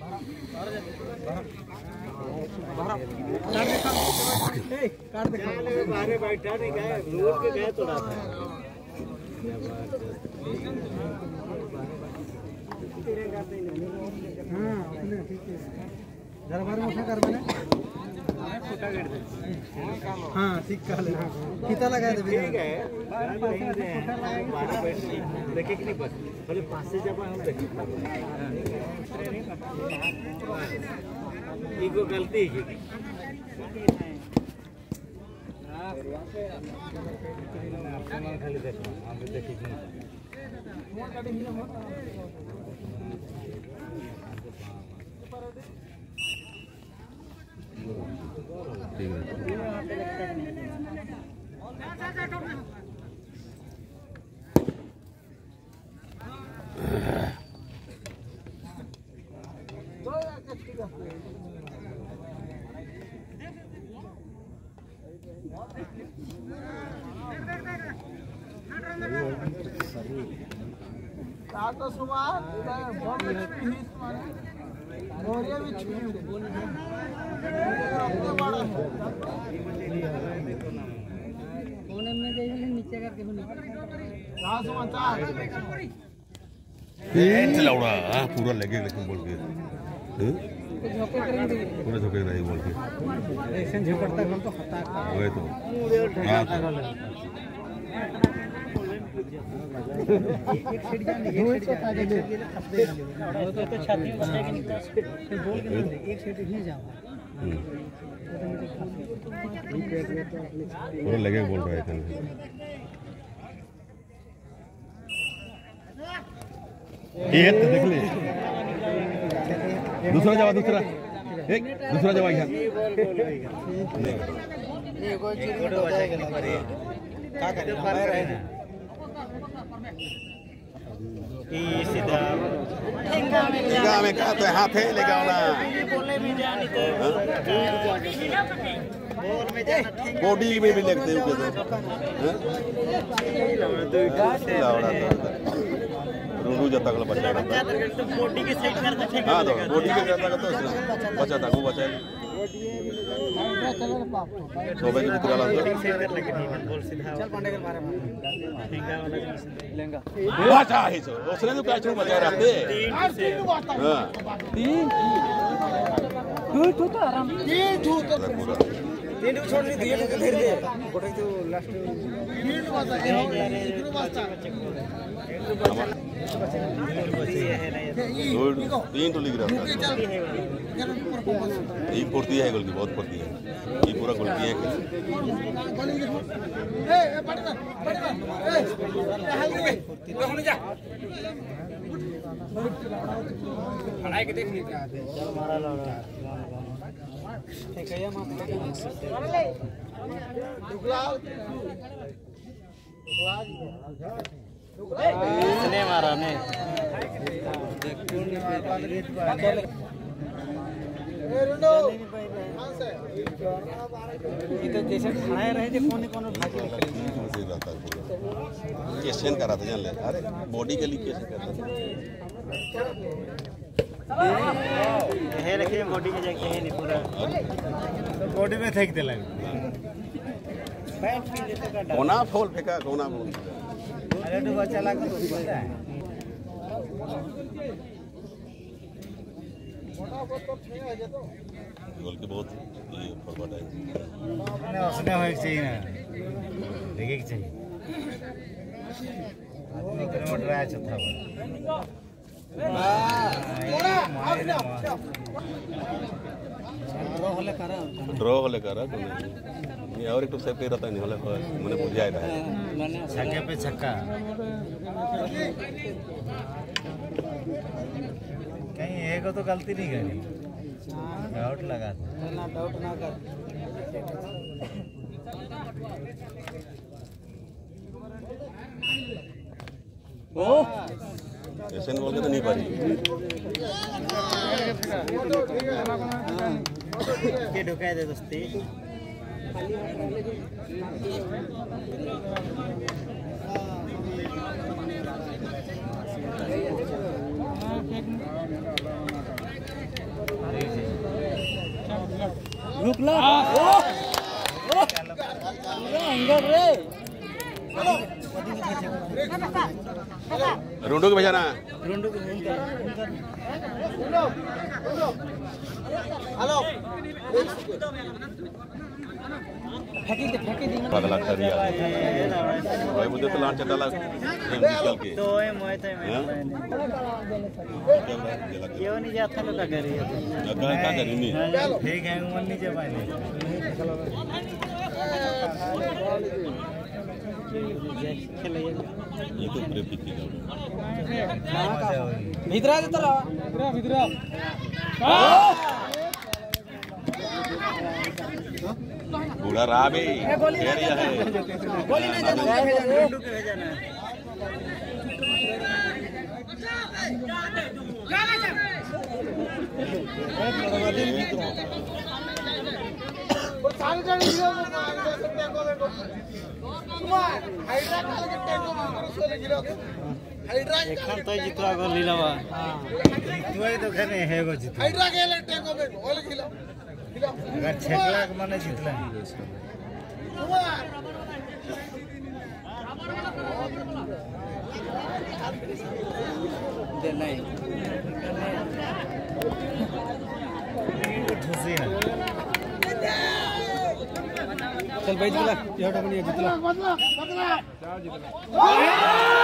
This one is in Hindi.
काट दे बाहर बैठा नहीं गए रोड के गए तोड़ा था हां ठीक है जरा बार मोटा कर बने छोटा कर दे हां ठीक कर ले फीता लगा दे ठीक है छोटा लगा देखे कि नहीं बस खाली पास से जब हम देखे ईगो गलती है खाली देखो हम देखी तो सुमार बहुत हित माने गोरिया भी छुई कोने में जाइए नीचे करके सुनी कहां समाचार पेट लौड़ा पूरा लगे लेकिन बोल के झोंके करेंगे पूरा झोंके नहीं बोल के ऐसे झपटता हम तो खता वही तो हां एक सीट जाने एक सीट आगे दे वो तो छाती में बचेगा नहीं फिर बोल के एक सीट ही जाओ पूरा लगे बोल रहा है ये देख ले दूसरा जवाब दूसरा एक दूसरा जवाब यहाँ ये कोई चीज फोटो बचाएगा ना क्या करे बाहर है सीधा ठेंगा में का तो हाथ है लगाना बोलने भी जानी तो बोल में जाना ठेंगा बॉडी में भी लगते हैं तो रूडू जब तक बचा तो बॉडी के साइड कर दे हां तो बॉडी के करता तो बचा था वो बचा सोबे के भीतर वाला बॉडी साइड कर लगे नहीं बोल सीधा चल पांडे के मारे ठेंगा वाला लेंगा बचा है सो उसने तो कैच में बचा रहते हां तीन तो आराम तीन तो छोड़ नहीं दिए तो धीरे दे गोटे तो लास्ट तीन बचा है तीन तो लिख रहा है ये फुर्ती है गोल की बहुत फुर्ती है ये पूरा गोल की है खड़ा के देख नहीं चल मारा लौड़ा ठीक है मत ने मारा ने जैसे खड़ा रहे थे कोने कोने भागी केशन करा था जान ले अरे बॉडी के लिए केशन करता है रखे बॉडी के जाके है नहीं पूरा बॉडी में फेंक दे लगे पैंट पहन लेते का कोना फॉल फेंका कोना बोल अरे तो बच्चा लगा तो बोलता है मोटा बहुत तो छे है तो गोल के बहुत ये फॉरवर्ड है मैंने उसने होए चाहिए ना देखे कि चाहिए आदमी किलोमीटर आया चौथा ड्रॉ होले करा ये और एक तो सेफ रहता नहीं होले मैंने बुझाया रहा छक्के पे छक्का कहीं एक तो गलती नहीं करी डाउट लगा ना डाउट ना कर ओ ऐसे बोल के तो नहीं पारी के ढुकाए दे दोस्ती ढुकला अंदर रे रुंडू को भेजना रुंडू हेलो फेंकी दी बदला करिया भाई मुझे तो लांच चला निकल के तो है मोय थे क्यों नहीं जाता लोग का करी अगर का करी नहीं ठीक है मन नीचे पानी ये तो पूरे पिटी भीतरा दे तला भीतरा बूढ़ा रहा भी एरिया है गोली नहीं जाना भेजना तो जितवा गोली लवा जितवा तो खने है वो जितवा हाइड्रा गेले टैंको में ओल खिला अगर 6 लाख माने जितला दे नहीं ठुसी है चल भाई जितला ये हटा बनिए जितला बदला